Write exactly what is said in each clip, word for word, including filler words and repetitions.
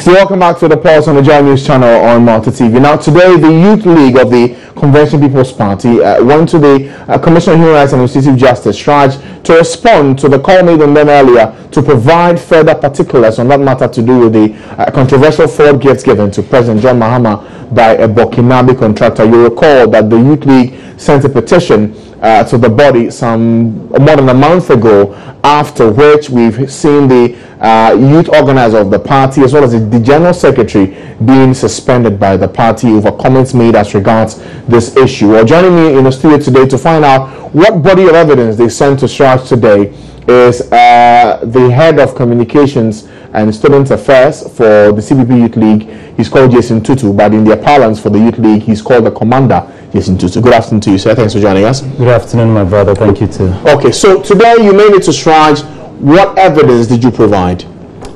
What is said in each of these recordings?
So welcome back to the Pulse on the Joy News channel on Malta T V. Now today the Youth League of the Convention People's Party uh, went to the uh, Commission on Human Rights and Administrative Justice, C H R A J, to respond to the call made on them earlier to provide further particulars on that matter to do with the uh, controversial fraud gifts given to President John Mahama by a Burkinabe contractor. You recall that the Youth League sent a petition uh, to the body some more than a month ago, after which we've seen the uh, youth organizer of the party as well as the, the general secretary being suspended by the party over comments made as regards this issue. Well, joining me in the studio today to find out what body of evidence they sent to C H R A J today is uh, the head of communications and student affairs for the C P P Youth League. He's called Jason Tutu, but in the parlance for the Youth League, he's called the commander, Jason Tutu. Good afternoon to you, sir. Thanks for joining us. Good afternoon, my brother. Thank you too. Okay, so today you made it to C H R A J. What evidence did you provide?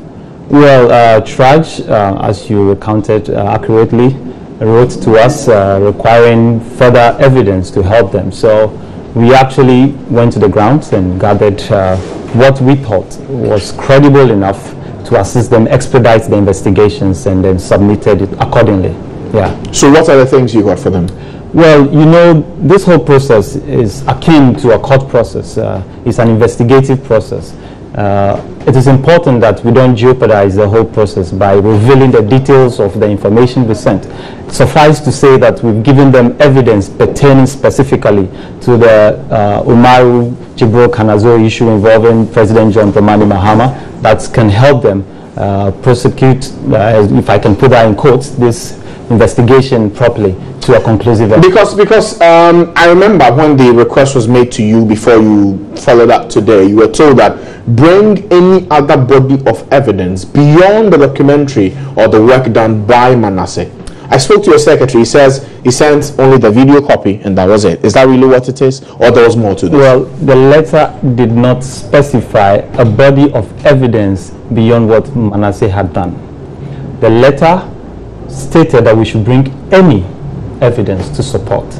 Well, uh, C H R A J, uh, as you recounted uh, accurately, wrote to us uh, requiring further evidence to help them. So we actually went to the grounds and gathered uh, what we thought was credible enough to assist them expedite the investigations, and then submitted it accordingly. Yeah. So what are the things you got for them? Well, you know, this whole process is akin to a court process. Uh, it's an investigative process. Uh, it is important that we don't jeopardize the whole process by revealing the details of the information we sent. Suffice to say that we've given them evidence pertaining specifically to the uh, Umaru Jibril Kanazo issue involving President John Dramani Mahama that can help them uh, prosecute, uh, if I can put that in quotes, this investigation properly to a conclusive end. Because, because um, I remember when the request was made to you before you followed up today, you were told that bring any other body of evidence beyond the documentary or the work done by Manasseh. I spoke to your secretary. He says he sent only the video copy and that was it. Is that really what it is, or there was more to this? Well, the letter did not specify a body of evidence beyond what Manasseh had done. The letter stated that we should bring any evidence to support.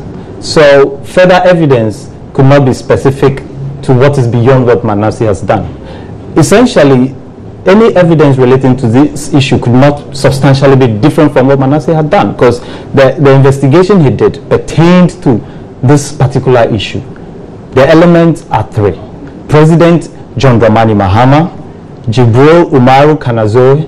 So further evidence could not be specific to what is beyond what Manasseh has done. Essentially, any evidence relating to this issue could not substantially be different from what Manasseh had done, because the, the investigation he did pertained to this particular issue. The elements are three: President John Dramani Mahama, Jibril Umaru Kanazo,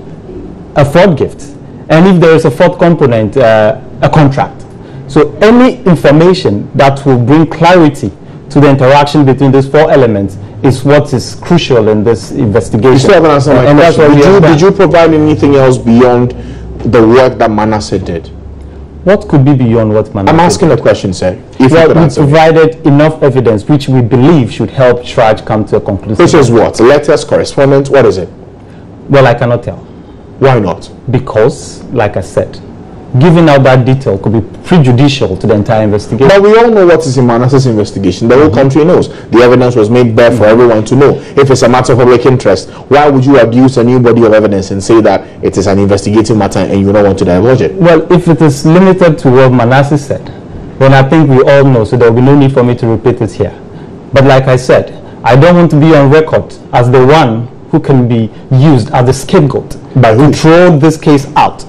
a fraud gift, and if there is a fourth component, uh, a contract. So any information that will bring clarity to the interaction between these four elements is what is crucial in this investigation. You still haven't answered my and question. That's what did, you, did you provide anything else beyond the work that Manasseh did? What could be beyond what Manasseh I'm asking did? a question, sir. If well, you could we answer provided me. enough evidence which we believe should help C H R A J come to a conclusion. Which is what? Letters, correspondence, what is it? Well, I cannot tell. Why not? Because, like I said, giving out that detail could be prejudicial to the entire investigation. But we all know what is in Manasseh's investigation. The whole mm-hmm. country knows. The evidence was made there for mm-hmm. everyone to know. If it's a matter of public interest, why would you adduce a new body of evidence and say that it is an investigative matter and you don't want to divulge it? Well, if it is limited to what Manasseh said, then I think we all know, so there will be no need for me to repeat it here. But like I said, I don't want to be on record as the one who can be used as the scapegoat by who throw this case out.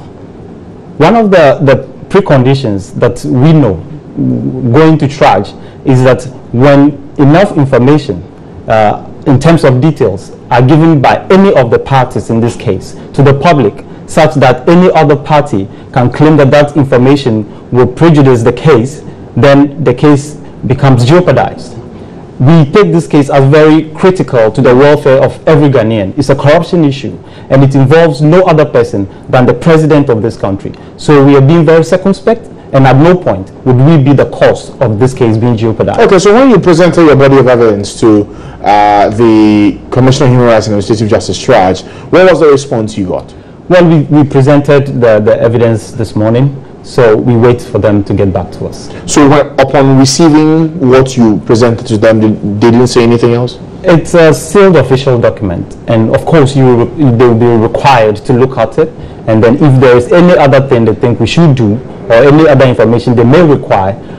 One of the, the preconditions that we know going to C H R A J is that when enough information uh, in terms of details are given by any of the parties in this case to the public, such that any other party can claim that that information will prejudice the case, then the case becomes jeopardized. We take this case as very critical to the welfare of every Ghanaian. It's a corruption issue, and it involves no other person than the president of this country. So we are being very circumspect, and at no point would we be the cause of this case being jeopardized. Okay, so when you presented your body of evidence to uh, the Commission on Human Rights and Administrative Justice, C H R A J, what was the response you got? Well, we, we presented the, the evidence this morning. So we wait for them to get back to us. So when, upon receiving what you presented to them, they didn't say anything else? It's a sealed official document, and of course you they will be required to look at it, and then if there is any other thing they think we should do or any other information they may require,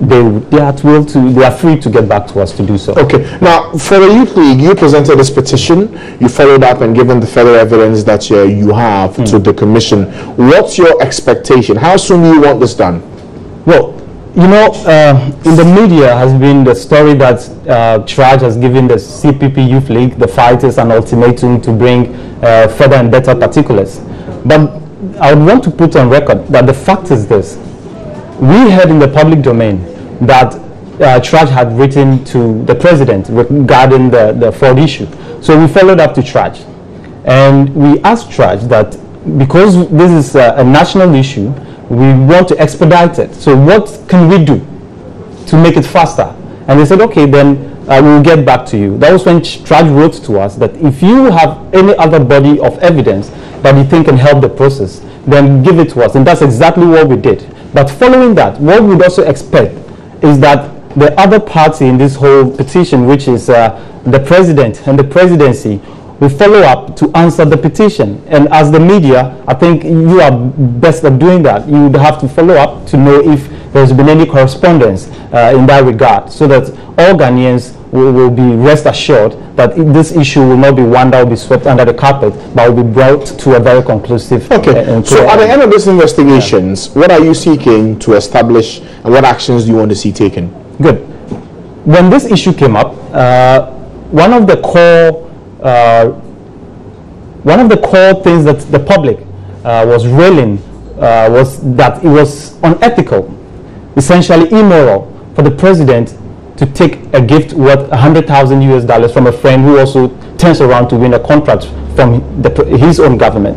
they they are at will to they are free to get back to us to do so. Okay. Now, for the Youth League, you presented this petition. You followed up and given the further evidence that uh, you have mm. to the commission. What's your expectation? How soon do you want this done? Well, you know, uh, in the media has been the story that uh, C H R A J has given the C P P Youth League, the fighters, an ultimatum to bring uh, further and better particulars. But I would want to put on record that the fact is this. We heard in the public domain that uh, C H R A J had written to the president regarding the, the Ford issue. So we followed up to C H R A J. And we asked C H R A J that because this is a, a national issue, we want to expedite it. So what can we do to make it faster? And they said, okay, then uh, we'll get back to you. That was when C H R A J wrote to us that if you have any other body of evidence that you think can help the process, then give it to us. And that's exactly what we did. But following that, what we'd also expect is that the other party in this whole petition, which is uh, the president and the presidency, will follow up to answer the petition. And as the media, I think you are best at doing that. You would have to follow up to know if there's been any correspondence uh, in that regard, so that all Ghanaians will, will be rest assured that this issue will not be one that will be swept under the carpet, but will be brought to a very conclusive. Okay. Uh, so at the end of these investigations, yeah. what are you seeking to establish, and what actions do you want to see taken? Good. When this issue came up, uh, one of the core Uh, one of the core things that the public uh, was railing uh, was that it was unethical, essentially immoral, for the president to take a gift worth one hundred thousand U S dollars from a friend who also turns around to win a contract from the, his own government.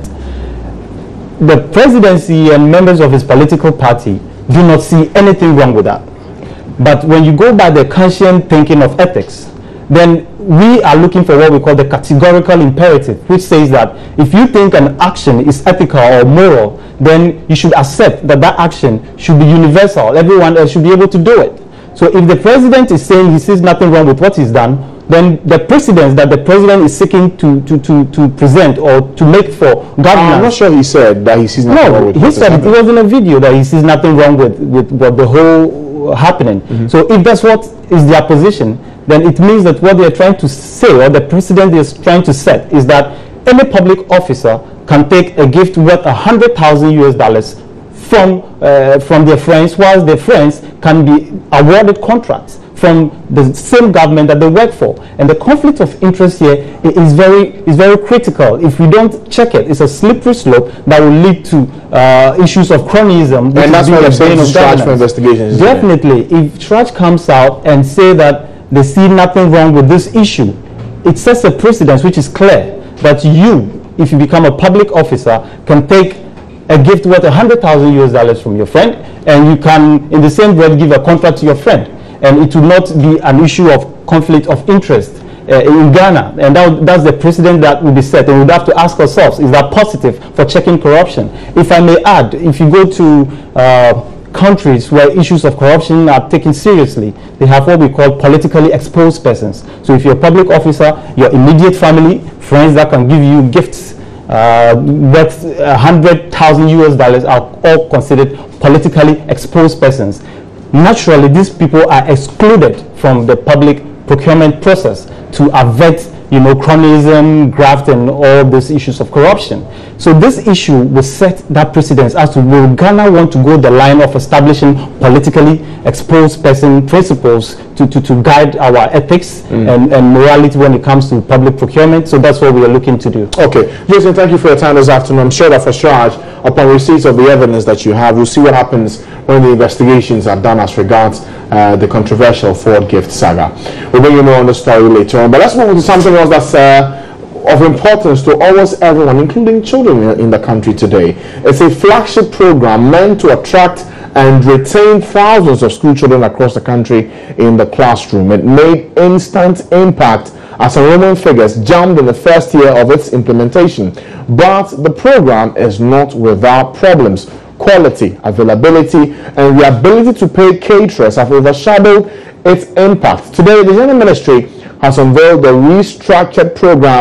The presidency and members of his political party do not see anything wrong with that. But when you go by the conscient thinking of ethics, then we are looking for what we call the categorical imperative, which says that if you think an action is ethical or moral, then you should accept that that action should be universal. Everyone else should be able to do it. So if the president is saying he sees nothing wrong with what he's done, then the precedence that the president is seeking to, to, to, to present or to make for governance. I'm not sure he said that he sees nothing no, wrong with he said it, it was in a video that he sees nothing wrong with, with what the whole happening. Mm-hmm. So if that's what is their position, then it means that what they are trying to say, or the president is trying to set, is that any public officer can take a gift worth one hundred thousand U S dollars from, uh, from their friends, whilst their friends can be awarded contracts from the same government that they work for. And the conflict of interest here is very, is very critical. If we don't check it, it's a slippery slope that will lead to uh, issues of cronyism. And that's why you're saying to C H R A J for investigations. Definitely. If C H R A J comes out and say that they see nothing wrong with this issue, it sets a precedence which is clear that you, if you become a public officer, can take a gift worth one hundred thousand U S dollars from your friend, and you can, in the same breath, give a contract to your friend. And it will not be an issue of conflict of interest uh, in Ghana. And that, that's the precedent that will be set. And we'd have to ask ourselves, is that positive for checking corruption? If I may add, if you go to uh, countries where issues of corruption are taken seriously, they have what we call politically exposed persons. So if you're a public officer, your immediate family, friends that can give you gifts uh, worth one hundred thousand U S dollars are all considered politically exposed persons. Naturally, these people are excluded from the public procurement process to avert, you know, cronyism, graft, and all these issues of corruption. So this issue will set that precedence as to will Ghana want to go the line of establishing politically exposed person principles to, to, to guide our ethics mm. and, and morality when it comes to public procurement. So that's what we are looking to do. Okay. Jason, thank you for your time this afternoon. I'm sure that for C H R A J, upon receipt of the evidence that you have, we'll see what happens when the investigations are done as regards uh, the controversial Ford gift saga. We'll bring you more on the story later on. But let's move on to something else that's uh, of importance to almost everyone, including children in the country today. It's a flagship program meant to attract and retain thousands of school children across the country in the classroom. It made instant impact as enrollment figures jumped in the first year of its implementation. But the program is not without problems. Quality, availability, and the ability to pay caterers have overshadowed its impact. Today, the General Ministry has unveiled the restructured program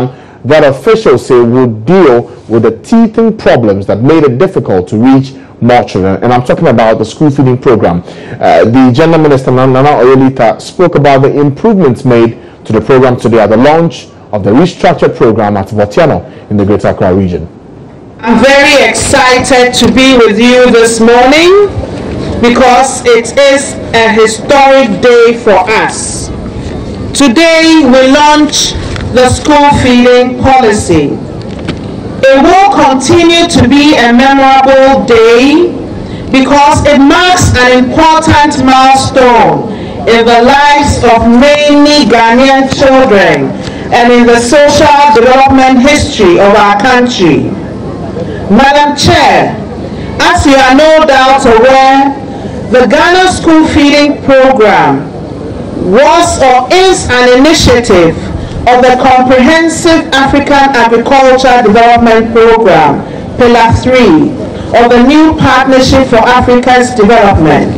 that officials say would deal with the teething problems that made it difficult to reach more children. And I'm talking about the school feeding program. Uh, the Gender Minister, Nana Oyelita, spoke about the improvements made to the program today at the launch of the restructured program at Votiano in the Greater Accra region. I'm very excited to be with you this morning because it is a historic day for us. Today we launch the school feeding policy. It will continue to be a memorable day because it marks an important milestone in the lives of many Ghanaian children and in the social development history of our country. Madam Chair, as you are no doubt aware, the Ghana School Feeding Program was or is an initiative of the Comprehensive African Agriculture Development Program, Pillar three, of the new Partnership for Africa's Development.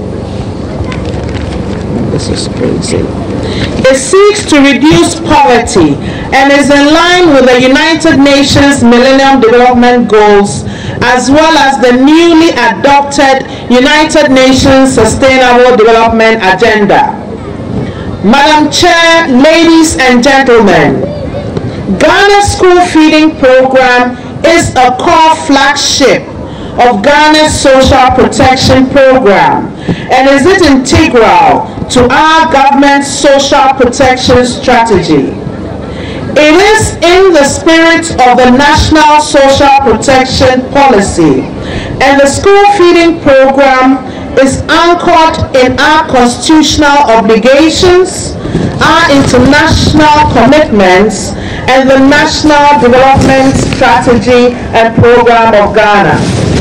This is crazy. It seeks to reduce poverty and is in line with the United Nations Millennium Development Goals as well as the newly adopted United Nations Sustainable Development Agenda. Madam Chair, ladies and gentlemen, Ghana's School Feeding Program is a core flagship of Ghana's Social Protection Program and is it integral to our government's social protection strategy. It is in the spirit of the National Social Protection Policy, and the school feeding program is anchored in our constitutional obligations, our international commitments, and the National Development Strategy and Program of Ghana.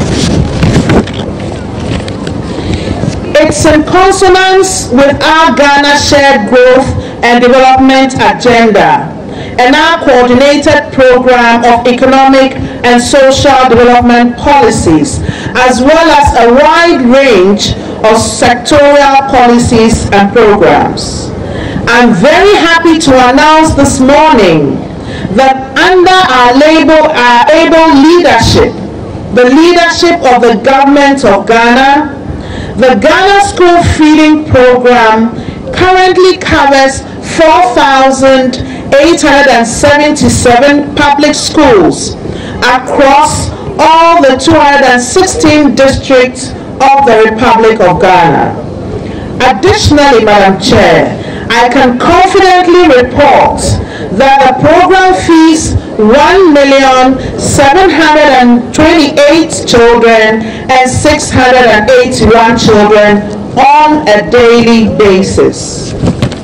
It's in consonance with our Ghana Shared Growth and Development Agenda and our coordinated program of economic and social development policies, as well as a wide range of sectorial policies and programs. I'm very happy to announce this morning that under our label, our able leadership, the leadership of the government of Ghana, the Ghana School Feeding Program currently covers four thousand eight hundred seventy-seven public schools across all the two hundred sixteen districts of the Republic of Ghana. Additionally, Madam Chair, I can confidently report that the program feeds one million seven hundred twenty-eight children and six hundred eighty-one children on a daily basis.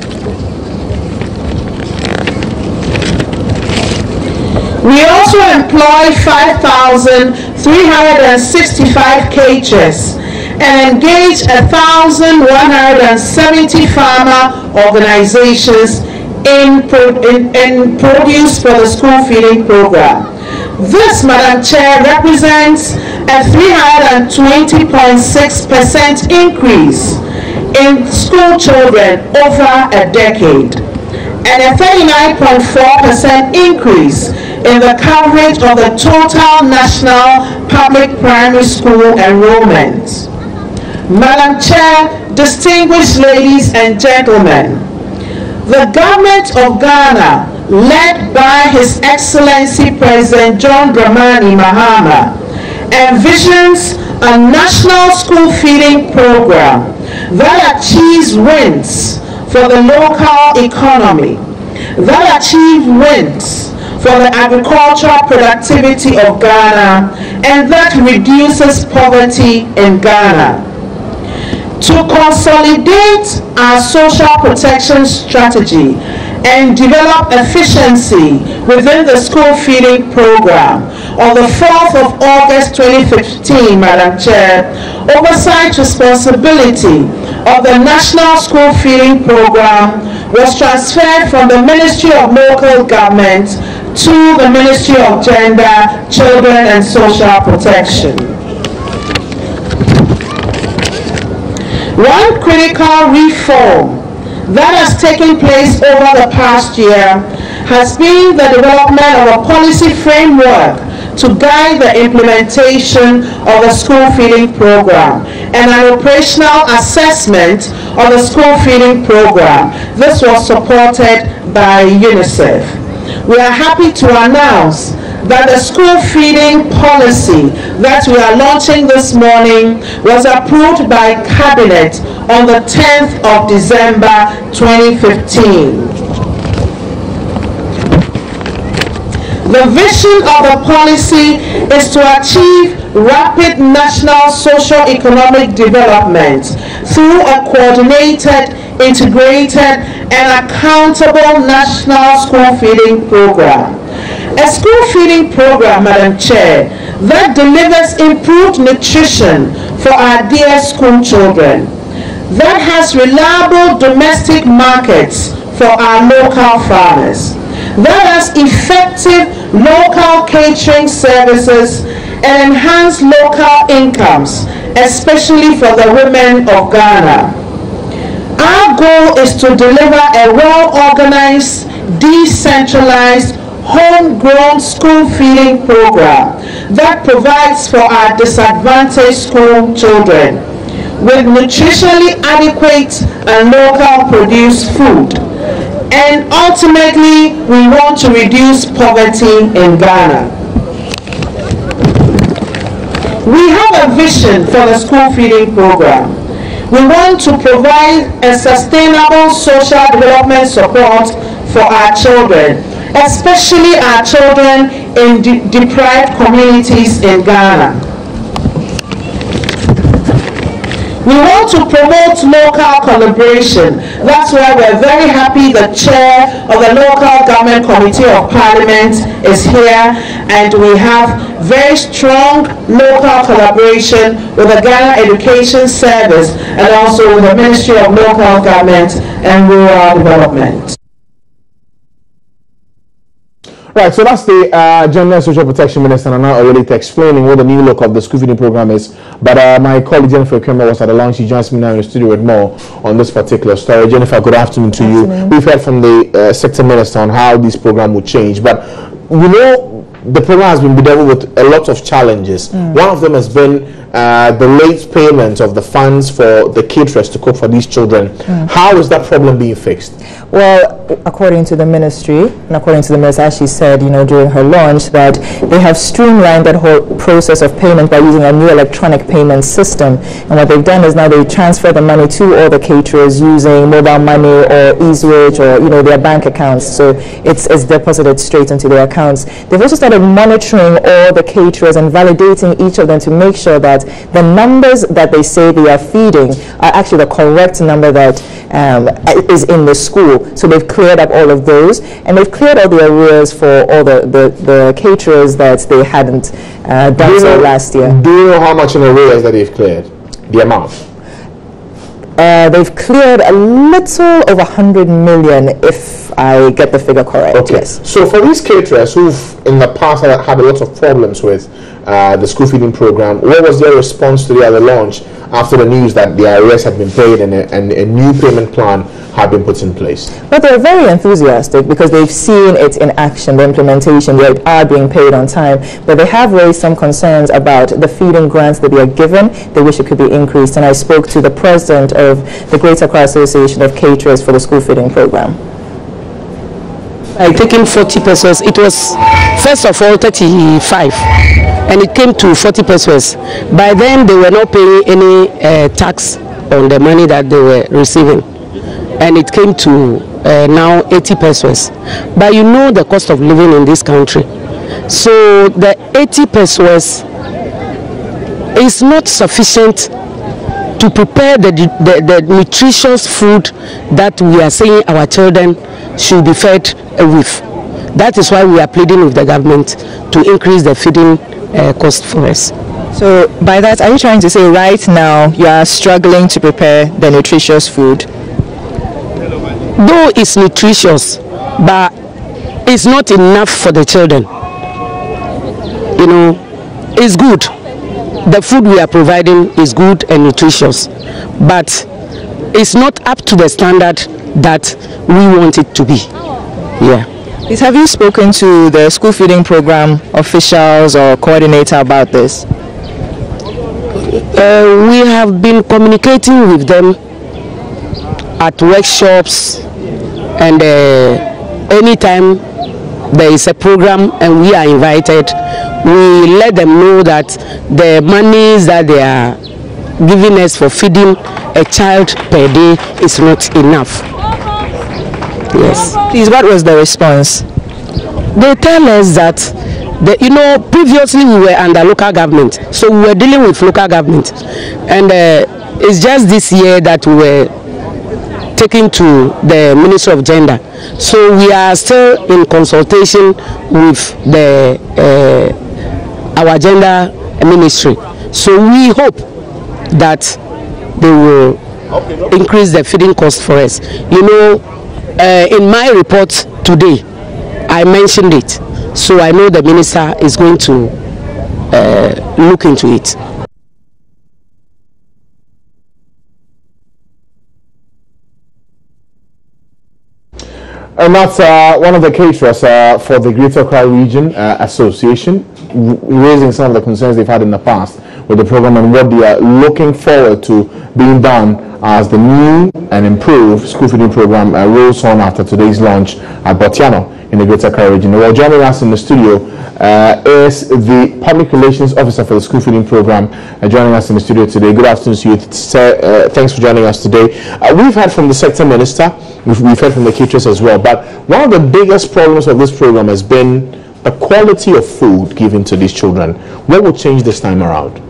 We also employ five thousand three hundred sixty-five cages and engage one thousand one hundred seventy farmer organizations in, pro in, in produce for the school feeding program. This, Madam Chair, represents a three hundred twenty point six percent increase in school children over a decade and a thirty-nine point four percent increase in the coverage of the total national public primary school enrollment. Madam Chair, distinguished ladies and gentlemen, the government of Ghana, led by His Excellency President John Dramani Mahama, envisions a national school feeding program that achieves wins for the local economy, that achieves wins for the agricultural productivity of Ghana, and that reduces poverty in Ghana. To consolidate our social protection strategy and develop efficiency within the school feeding program, on the fourth of August twenty fifteen, Madam Chair, oversight responsibility of the National School Feeding Program was transferred from the Ministry of Local Government to the Ministry of Gender, Children and Social Protection. One critical reform that has taken place over the past year has been the development of a policy framework to guide the implementation of the school feeding program and an operational assessment of the school feeding program. This was supported by UNICEF. We are happy to announce that the school feeding policy that we are launching this morning was approved by Cabinet on the tenth of December twenty fifteen. The vision of the policy is to achieve rapid national socio-economic development through a coordinated, integrated, and accountable national school feeding program. A school feeding program, Madam Chair, that delivers improved nutrition for our dear school children, that has reliable domestic markets for our local farmers, that has effective local catering services and enhanced local incomes, especially for the women of Ghana. Our goal is to deliver a well-organized, decentralized, homegrown school feeding program that provides for our disadvantaged school children with nutritionally adequate and local produced food. And ultimately, we want to reduce poverty in Ghana. We have a vision for the school feeding program. We want to provide a sustainable social development support for our children, especially our children in de deprived communities in Ghana. We want to promote local collaboration. That's why we're very happy the chair of the Local Government Committee of Parliament is here, and we have very strong local collaboration with the Ghana Education Service and also with the Ministry of Local Government and Rural Development. Right, so that's the uh, General Social Protection Minister, and now already explaining what the new look of the school feeding program is. But uh, my colleague Jennifer Kramer was at the launch. She joins me now in the studio with more on this particular story. Jennifer, good afternoon to you. Afternoon. We've heard from the uh, sector minister on how this program will change, but we know the program has been bedeviled with a lot of challenges. Mm. One of them has been uh, the late payment of the funds for the caterers to cook for these children. Mm. How is that problem being fixed? Well, according to the ministry, and according to the minister, as she said, you know, during her launch, that they have streamlined that whole process of payment by using a new electronic payment system. And what they've done is now they transfer the money to all the caterers using mobile money or eSwitch or, you know, their bank accounts. So it's, it's deposited straight into their accounts. They've also started monitoring all the caterers and validating each of them to make sure that the numbers that they say they are feeding are actually the correct number that um, is in the school. So they've cleared up all of those, and they've cleared all the arrears for all the, the, the caterers that they hadn't uh, done do so know, last year. Do you know how much in arrears that they've cleared? The amount? Uh, they've cleared a little over one hundred million, if I get the figure correct. Okay. Yes. So for these caterers who've in the past had, had a lot of problems with uh, the school feeding program, what was their response to the other launch after the news that the arrears had been paid and a, and a new payment plan had been put in place? But they're very enthusiastic because they've seen it in action, the implementation. They are being paid on time, but they have raised some concerns about the feeding grants that they are given. They wish it could be increased, and I spoke to the president of the Greater Accra Association of Caterers for the school feeding program. I taken forty pesos. It was first of all thirty-five, and it came to forty pesos. By then they were not paying any uh, tax on the money that they were receiving, and it came to uh, now eighty pesos. But you know the cost of living in this country, so the eighty pesos is not sufficient to prepare the, the, the nutritious food that we are saying our children should be fed with. That is why we are pleading with the government to increase the feeding uh, cost for us. So by that, are you trying to say right now you are struggling to prepare the nutritious food? Though it's nutritious, but it's not enough for the children. You know, it's good. The food we are providing is good and nutritious, but it's not up to the standard that we want it to be. Yeah. Please, have you spoken to the school feeding program officials or coordinator about this? Uh, we have been communicating with them at workshops, and uh, anytime there is a program and we are invited, we let them know that the monies that they are giving us for feeding a child per day is not enough. Yes. Please, what was the response? They tell us that, the, you know, previously we were under local government, so we were dealing with local government, and uh, it's just this year that we were taken to the Ministry of Gender. So we are still in consultation with the uh, our gender ministry. So we hope that they will increase the feeding cost for us. You know, uh, in my report today, I mentioned it, so I know the minister is going to uh, look into it. And that's uh, one of the caterers uh, for the Greater Accra Region uh, Association, raising some of the concerns they've had in the past with the program and what they are looking forward to being done as the new and improved school feeding program uh, rolls on after today's launch at Botiano in the Greater Accra Region. Well, joining us in the studio uh, is the Public Relations Officer for the school feeding program, uh, joining us in the studio today. Good afternoon to you. Uh, thanks for joining us today. Uh, we've heard from the sector minister, we've, we've heard from the caterers as well, but one of the biggest problems of this program has been the quality of food given to these children. What will change this time around?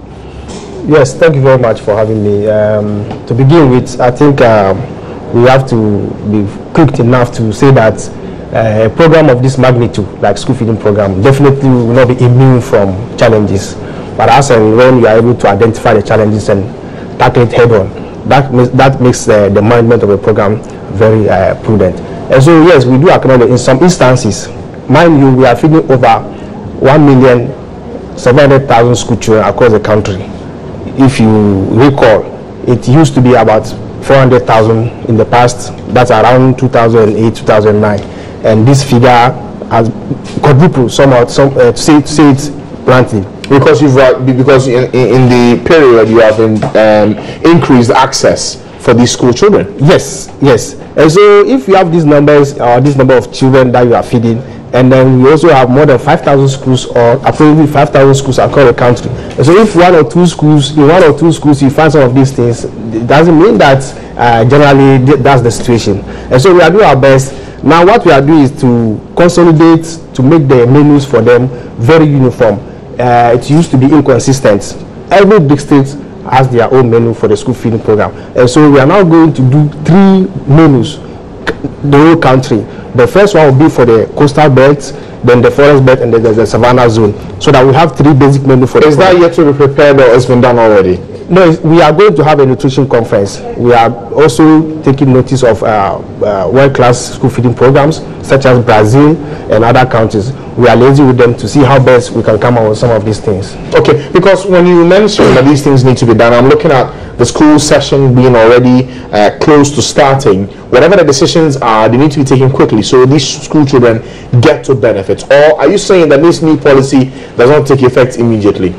Yes, thank you very much for having me. Um, to begin with, I think um, we have to be quick enough to say that uh, a program of this magnitude, like school feeding program, definitely will not be immune from challenges. But as and when you are able to identify the challenges and tackle it head on, that, that makes uh, the management of a program very uh, prudent. And so, yes, we do acknowledge in some instances, mind you, we are feeding over one million seven hundred thousand school children across the country. If you recall, it used to be about four hundred thousand in the past. That's around two thousand eight, two thousand nine, and this figure has quadrupled somehow. Some uh, to say, to say it bluntly, because you've uh, because in, in the period you have in, um, increased access for these school children. Yes, yes. And so if you have these numbers or uh, this number of children that you are feeding, and then we also have more than five thousand schools, or approximately five thousand schools across the country. And so if one or two schools, in one or two schools you find some of these things, it doesn't mean that uh, generally that's the situation. And so we are doing our best. Now what we are doing is to consolidate, to make the menus for them very uniform. Uh, it used to be inconsistent. Every district has their own menu for the school feeding program. And so we are now going to do three menus, the whole country. The first one will be for the coastal belts, then the forest belt, and then the, the savannah zone, so that we have three basic menus for. Is that yet to be prepared, or it's been done already? No, we are going to have a nutrition conference. We are also taking notice of uh, uh, world-class school feeding programs, such as Brazil and other countries. We are liaising with them to see how best we can come up with some of these things. Okay, because when you mentioned that these things need to be done, I'm looking at the school session being already uh, close to starting. Whatever the decisions are, they need to be taken quickly so these school children get to benefit. Or are you saying that this new policy does not take effect immediately?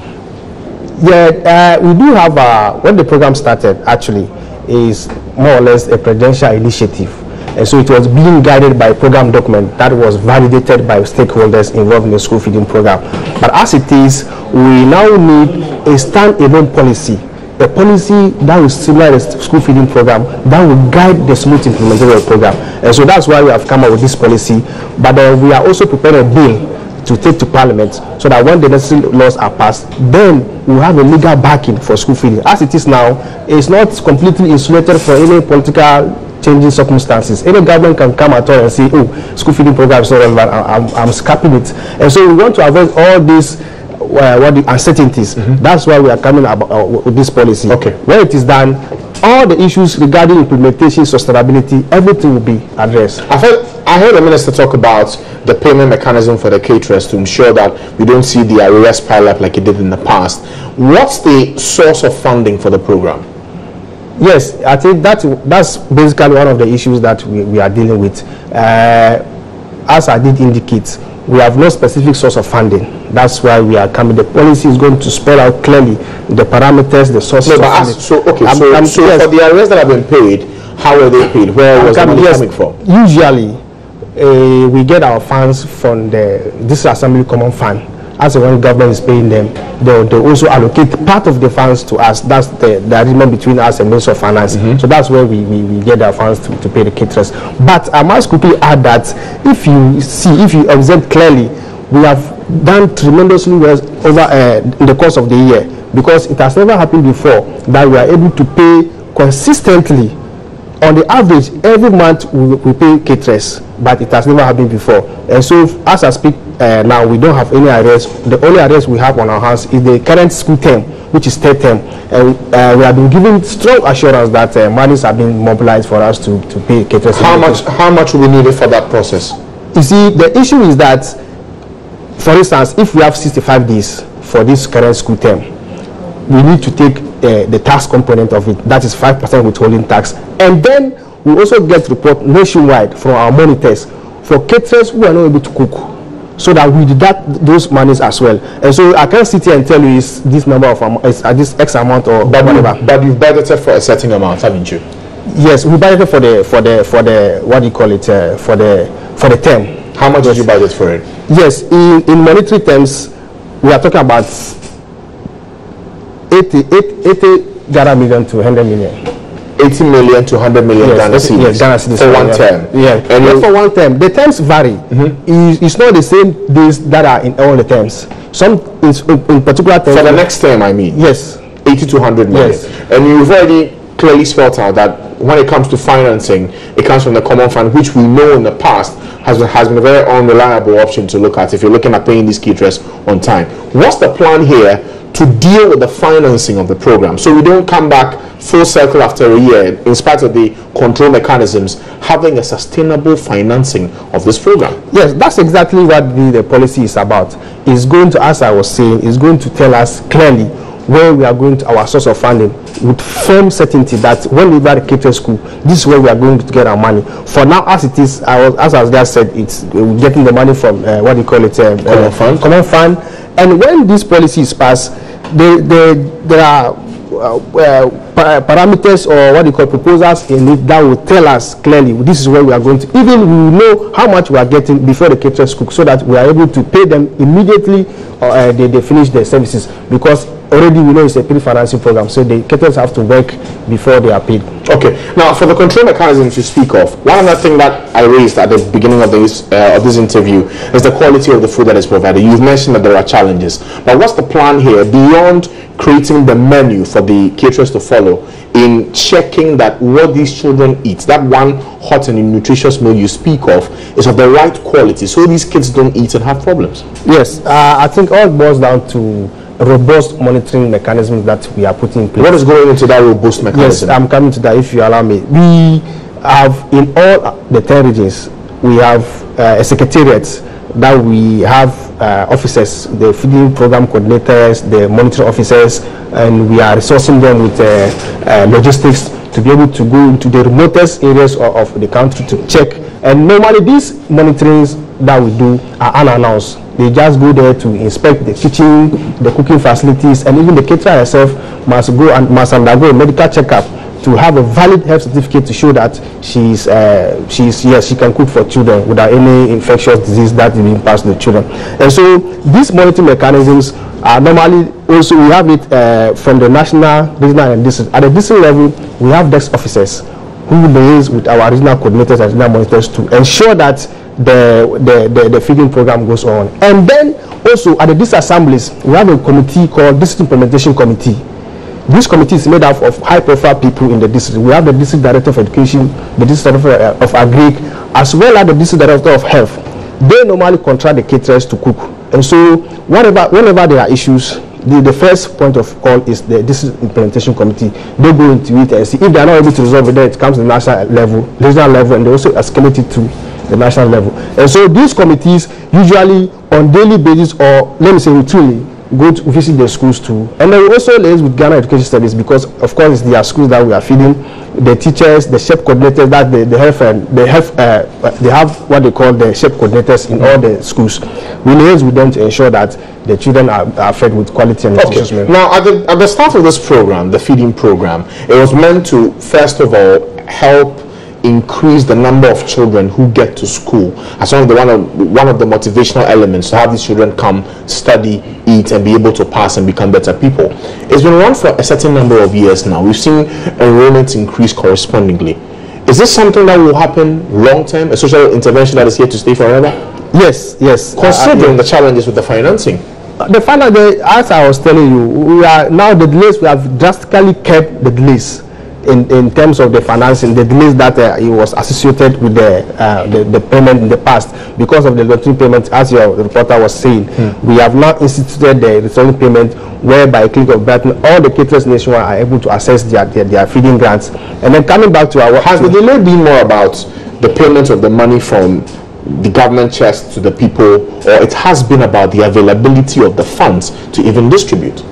Yeah, uh, we do have, uh, when the program started, actually, is more or less a presidential initiative. And so it was being guided by a program document that was validated by stakeholders involved in the school feeding program. But as it is, we now need a stand-alone policy, a policy that is similar to the school feeding program that will guide the smooth implementation of the program. And so that's why we have come up with this policy. But uh, we are also preparing a bill to take to Parliament, so that when the necessary laws are passed, then we have a legal backing for school feeding. As it is now, it's not completely insulated for any political changing circumstances. Any government can come at all and say, oh, school feeding program is not relevant, I'm, I'm scrapping it. And so we want to avoid all these uh, what the uncertainties. Mm-hmm. That's why we are coming about uh, with this policy. Okay. When it is done, all the issues regarding implementation, sustainability, everything will be addressed. I heard, I heard the minister talk about the payment mechanism for the caterers to ensure that we don't see the arrears pile up like it did in the past. What's the source of funding for the program? Yes, I think that that's basically one of the issues that we, we are dealing with. Uh, as I did indicate, we have no specific source of funding. That's why we are coming. The policy is going to spell out clearly the parameters, the sources. No, of but as, so okay, I'm, so, I'm, so yes. for the arrests that have been paid, how are they paid? Where was the money yes, coming from? Usually, uh, we get our funds from the this Assembly Common Fund. As the one government is paying them, they, they also allocate part of the funds to us. That's the, the agreement between us and Ministry of Finance. Mm-hmm. So that's where we, we, we get our funds to, to pay the caterers. But I must quickly add that if you see, if you observe clearly, we have done tremendously well over uh, in the course of the year, because it has never happened before that we are able to pay consistently. On the average, every month we, we pay caterers, but it has never happened before. And so, as I speak uh, now, we don't have any arrests. The only arrest we have on our hands is the current school term, which is third term. And uh, we have been given strong assurance that uh, monies have been mobilized for us to, to pay caterers. How much, how much will be needed for that process? You see, the issue is that, for instance, if we have sixty-five days for this current school term, we need to take uh, the tax component of it, that is five percent withholding tax. And then we also get report nationwide from our monitors for caterers who are not able to cook, so that we deduct those monies as well. And so I can't sit here and tell you is this number of um, is uh, this X amount or but whatever. You, but you've budgeted for a certain amount, haven't you? Yes, we budgeted for the for the for the what do you call it uh, for the for the term. How much did you budget for it? Yes, in in monetary terms, we are talking about eighty, eighty, eighty Ghana million to one hundred million. eighty million to one hundred million yes, Ghana cedis. Yes, Ghana cedis for one yeah. term. Yeah, and yes, for one term. The terms vary. Mm-hmm. it's, it's not the same days that are in all the terms. Some is in, in particular terms. For the next term, I mean. Yes. eighty to one hundred million. Yes. And you've already clearly spelled out that when it comes to financing, it comes from the common fund, which we know in the past has been, has been a very unreliable option to look at if you're looking at paying these caterers on time. What's the plan here to deal with the financing of the program, so we don't come back full circle after a year, in spite of the control mechanisms, having a sustainable financing of this program? Yes, that's exactly what the, the policy is about. It's going to, as I was saying, it's going to tell us clearly where we are going to our source of funding with firm certainty that when we buy the cater school, this is where we are going to get our money. For now, as it is, I was, as I was just said, it's uh, getting the money from uh, what do you call it, uh, common uh, fund. Common fund. And when this policy is passed, they, they, there are uh, uh, parameters or what you call proposals in it that will tell us clearly this is where we are going to. Even we know how much we are getting before the caterers cook, so that we are able to pay them immediately or uh, they, they finish their services, because already we know it's a pre-financing program, so the caterers have to work before they are paid. Okay. Now, for the control mechanisms you speak of, one other thing that I raised at the beginning of this uh, of this interview is the quality of the food that is provided. You've mentioned that there are challenges, but what's the plan here beyond creating the menu for the caterers to follow, in checking that what these children eat, that one hot and nutritious meal you speak of, is of the right quality, so these kids don't eat and have problems? Yes, uh, I think all boils down to robust monitoring mechanisms that we are putting in place. What is going into that robust mechanism? Yes, I'm coming to that, if you allow me. We have, in all the ten regions, we have uh, a secretariat that we have uh, officers, the feeding program coordinators, the monitoring officers, and we are resourcing them with uh, uh, logistics to be able to go into the remotest areas of, of the country to check. And normally these monitorings that we do are unannounced. They just go there to inspect the kitchen, the cooking facilities, and even the caterer herself must go and must undergo a medical checkup to have a valid health certificate to show that she's uh, she's yes she can cook for children without any infectious disease that is being passed to the children. And so these monitoring mechanisms are normally also, we have it uh, from the national, regional, and district. At the district level, we have desk officers who liaise with our regional coordinators and regional monitors to ensure that the, the, the, the feeding program goes on. And then also at the district assemblies, we have a committee called District Implementation Committee. This committee is made up of high-profile people in the district. We have the District Director of Education, the District Director of Agric, as well as the District Director of Health. They normally contract the caterers to cook. And so whatever, whenever there are issues, the, the first point of call is the District Implementation Committee. They go into it and see if they are not able to resolve it, then it comes to the national level, regional level, and they also escalate it to the national level. And so these committees usually on daily basis, or let me say routinely, go to visit the schools too. And then we also liaise with Ghana Education Studies because, of course, it's their schools that we are feeding. The teachers, the SHEP coordinators, that they, they have, uh, they have, uh, they have what they call the SHEP coordinators in all the schools. We liaise with them to ensure that the children are, are fed with quality and nutritious okay. milk. Now, at the, at the start of this program, the feeding program, it was meant to, first of all, help increase the number of children who get to school as one of the one of one of the motivational elements to have these children come, study, eat, and be able to pass and become better people. It's been run for a certain number of years now. We've seen enrollment increase correspondingly. Is this something that will happen long term, a social intervention that is here to stay forever? Yes, yes. Considering uh, uh, the challenges with the financing. The final, the, as I was telling you, we are now the delays. We have drastically kept the delays. In, in terms of the financing, the delays that uh, it was associated with the, uh, the the payment in the past because of the lottery payment, as your reporter was saying, mm. we have now instituted the returning payment whereby click of button all the caterers nationwide are able to access their, their their feeding grants. And then coming back to our has the delay been more about the payment of the money from the government chest to the people, or it has been about the availability of the funds to even distribute?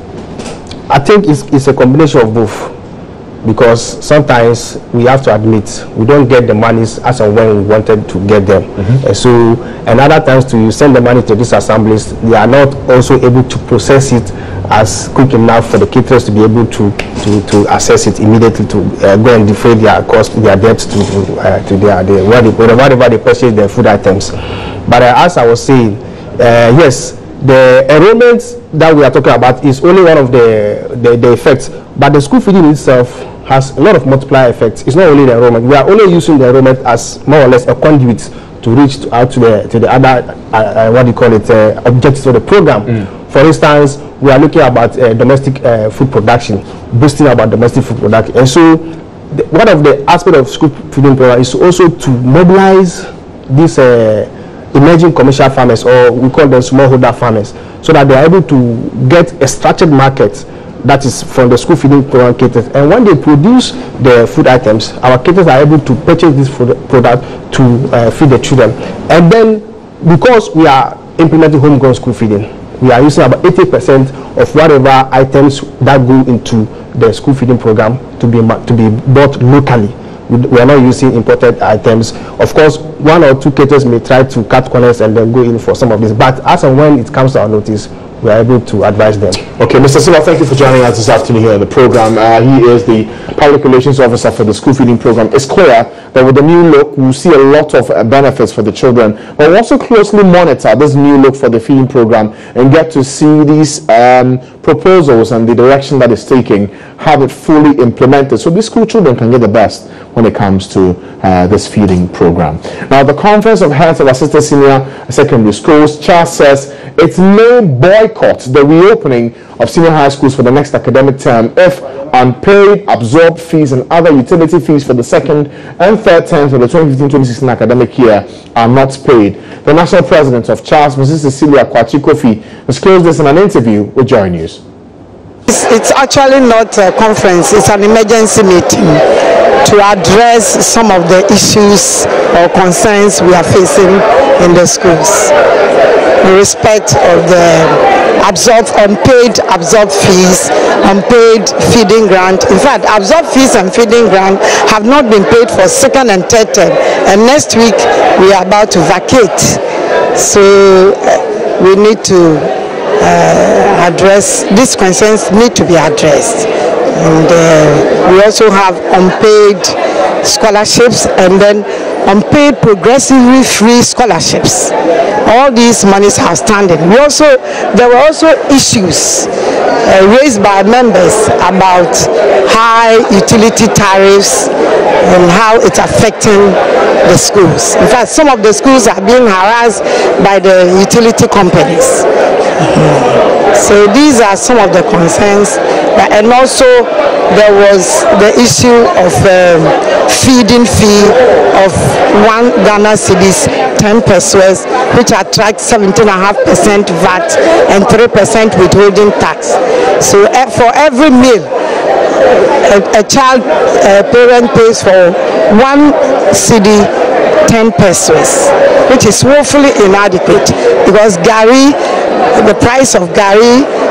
I think it's, it's a combination of both. Because sometimes we have to admit we don't get the monies as and when we wanted to get them. Mm-hmm. And so, and other times to you send the money to these assemblies, they are not also able to process it as quick enough for the caterers to be able to to, to access it immediately to uh, go and defray their cost, their debts to to, uh, to their, their whatever they purchase their food items. But uh, as I was saying, uh, yes, the enrollment that we are talking about is only one of the, the the effects. But the school feeding itself has a lot of multiplier effects. It's not only the enrollment. We are only using the enrollment as more or less a conduit to reach to, out to the to the other uh, uh, what do you call it uh, objectives of the program. Mm. For instance, we are looking about uh, domestic uh, food production, boosting about domestic food production. And so, the, one of the aspects of school feeding program is also to mobilize these uh, emerging commercial farmers, or we call them smallholder farmers, so that they are able to get a structured market that is from the school feeding program caterers. And when they produce the food items, our caterers are able to purchase this food product to uh, feed the children. And then, because we are implementing homegrown school feeding, we are using about eighty percent of whatever items that go into the school feeding program to be to be bought locally. We are not using imported items. Of course, one or two caterers may try to cut corners and then go in for some of this. But as and when it comes to our notice, we are able to advise them. Okay, Mister Silva, thank you for joining us this afternoon here on the program. Uh, he is the Public Relations Officer for the School Feeding Program. It's clear that with the new look, we'll see a lot of uh, benefits for the children, but we'll also closely monitor this new look for the feeding program and get to see these um, proposals and the direction that it's taking, have it fully implemented, so these school children can get the best when it comes to uh, this feeding program. Now, the Conference of Heads of Assisted Senior Secondary Schools, CHRAJ, says it may boycott the reopening of senior high schools for the next academic term if unpaid absorbed fees and other utility fees for the second and third terms of the twenty fifteen twenty sixteen academic year are not paid. The national president of CHRAJ, Missus Cecilia Kwachi-Kofi, disclosed this in an interview with Joy News. It's, it's actually not a conference, it's an emergency meeting to address some of the issues or concerns we are facing in the schools in respect of the absorbed, unpaid absorbed fees, unpaid feeding grant. In fact, absorbed fees and feeding grant have not been paid for second and third term, and next week we are about to vacate. So uh, we need to Uh, address these concerns, need to be addressed. And uh, we also have unpaid scholarships and then unpaid progressively free scholarships. All these monies are standing. We also there were also issues uh, raised by members about high utility tariffs and how it's affecting the schools. In fact, some of the schools are being harassed by the utility companies. Mm-hmm. So these are some of the concerns, and also there was the issue of um, feeding fee of one Ghana cedis, ten pesos, which attracts seventeen and a half percent V A T and three percent withholding tax. So uh, for every meal a, a child uh, parent pays for one cedi, ten pesos, which is woefully inadequate, because Gary, the price of Gary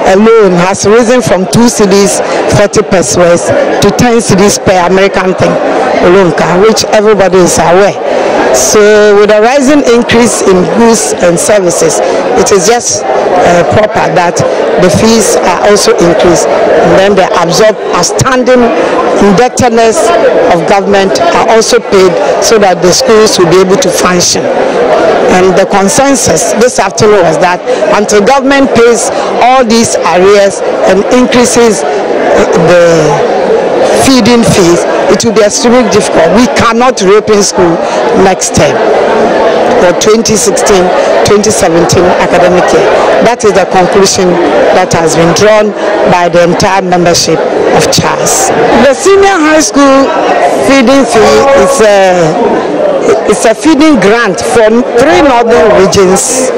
alone has risen from two cedis forty pesos to ten cedis per American thing, which everybody is aware. So with a rising increase in goods and services, it is just uh, proper that the fees are also increased, and then the absorbed outstanding indebtedness of government are also paid so that the schools will be able to function. And the consensus this afternoon was that until government pays all these arrears and increases the feeding fees, it will be extremely difficult. We cannot reopen school next term for twenty sixteen twenty seventeen academic year. That is the conclusion that has been drawn by the entire membership of C H R A J. The senior high school feeding fee is a, it's a feeding grant from three northern regions.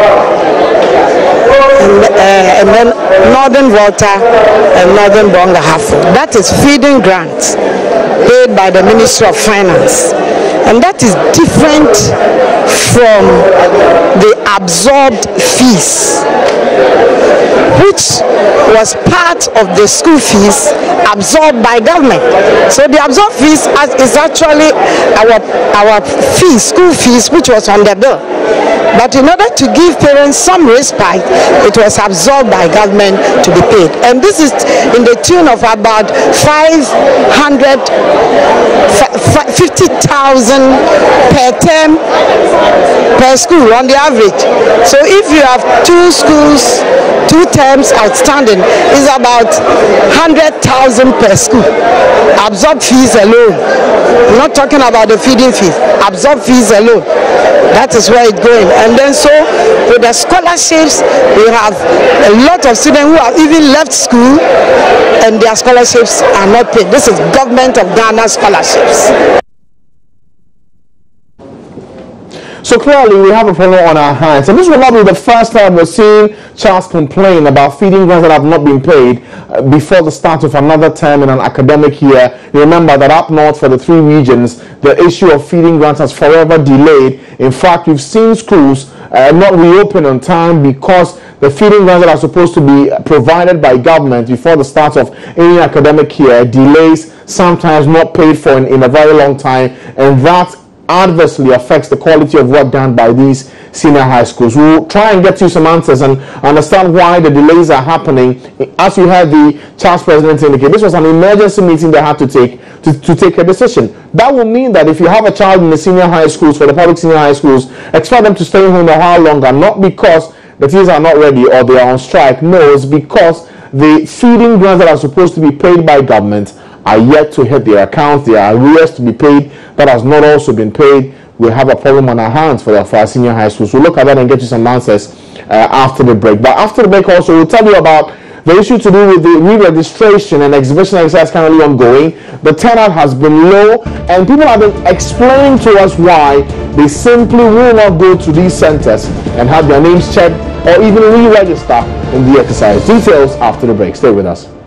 And, uh, and then Northern Volta and Northern Bonga-Hafu. That is feeding grants paid by the Ministry of Finance. And that is different from the absorbed fees, which was part of the school fees absorbed by government. So the absorbed fees is actually our, our fees, school fees, which was on the bill. But in order to give parents some respite, it was absorbed by government to be paid. And this is in the tune of about five hundred fifty thousand per term per school on the average. So if you have two schools, two terms outstanding, is about one hundred thousand per school. Absorbed fees alone. I'm not talking about the feeding fees. Absorbed fees alone. That is where it's going. And then so with the scholarships, we have a lot of students who have even left school and their scholarships are not paid. This is government of Ghana scholarships. So clearly we have a problem on our hands, and this will not be the first time we're seeing Charles complain about feeding grants that have not been paid uh, before the start of another term in an academic year. You remember that up north for the three regions, the issue of feeding grants has forever delayed. In fact, we've seen schools uh, not reopen on time because the feeding grants that are supposed to be provided by government before the start of any academic year delays, sometimes not paid for in, in a very long time, and that adversely affects the quality of work done by these senior high schools. We'll try and get you some answers and understand why the delays are happening. As you heard the C H R A J president indicate, this was an emergency meeting they had to take to, to take a decision. That will mean that if you have a child in the senior high schools, for the public senior high schools, expect them to stay home a while longer, not because the teachers are not ready or they are on strike. No, it's because the feeding grants that are supposed to be paid by government are yet to hit their accounts. There are arrears to be paid that has not also been paid. We have a problem on our hands for, the, for our senior high schools. We'll look at that and get you some answers uh, after the break. But after the break also, we'll tell you about the issue to do with the re-registration and exhibition exercise currently ongoing. The turnout has been low, and people have been explaining to us why they simply will not go to these centers and have their names checked or even re-register in the exercise. Details after the break. Stay with us.